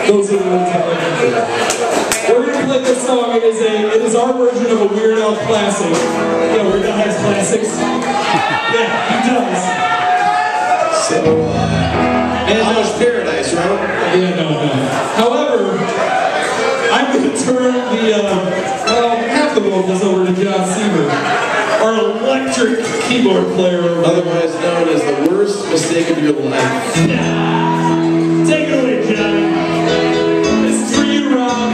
Those are the ones that we're going to play this song. It is our version of a Weird Al classic. Yeah, Weird Al has classics. Yeah, he does. So, Man's Paradise, right? Yeah, no. However, I'm going to turn half the vocals over to John Seaver, our electric keyboard player. Otherwise known as the worst mistake of your life. Take it away, John. This is for you, Rob.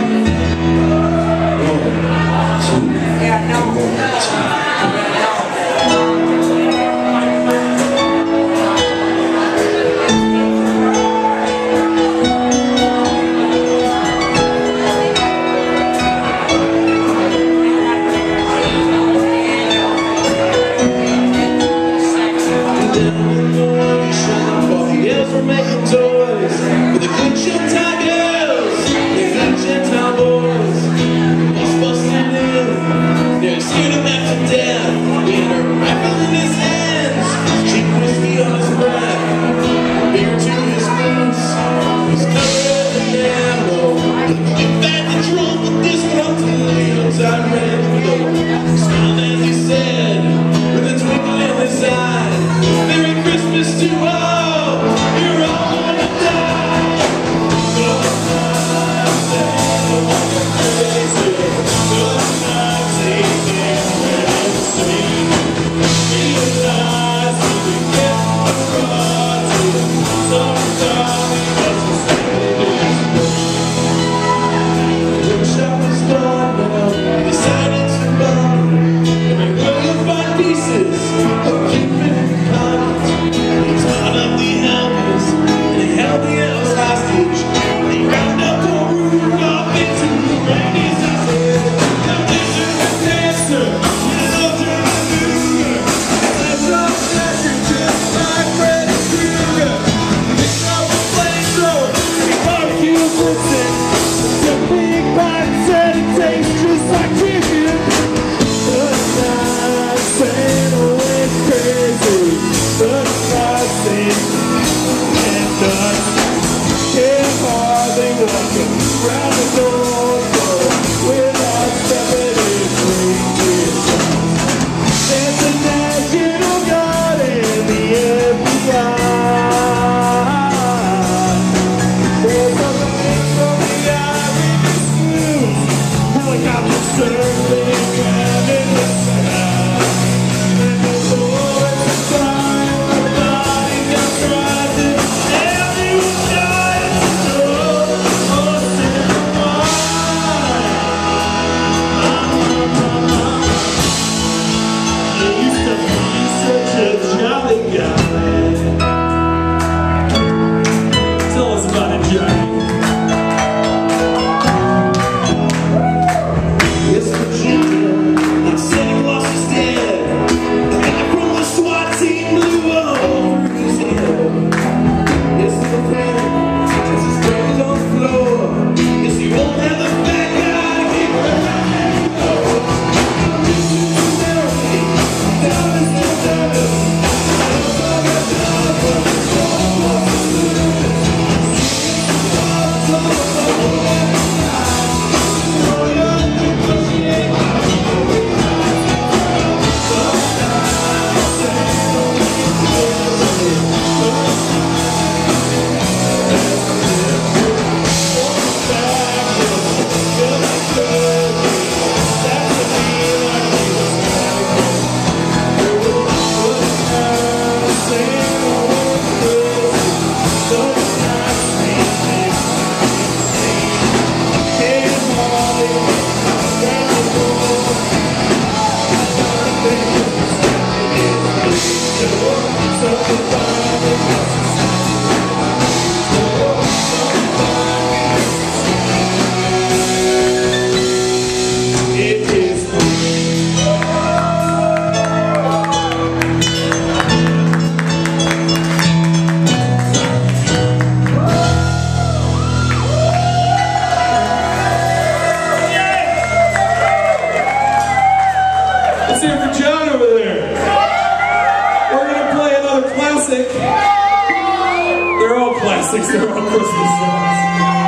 We're making toys with the good Gentile girls, the good Gentile boys. He's busting in, they're scared him after death. He had a rifle in his hands, cheap whiskey on his breath, beer to his boots. He's covered in ammo. Get back and drunk with this one to Leo's I ran low. He smiled as he said, with a twinkle in his eye, Merry Christmas to all. classic. They're all classics. They're all Christmas songs.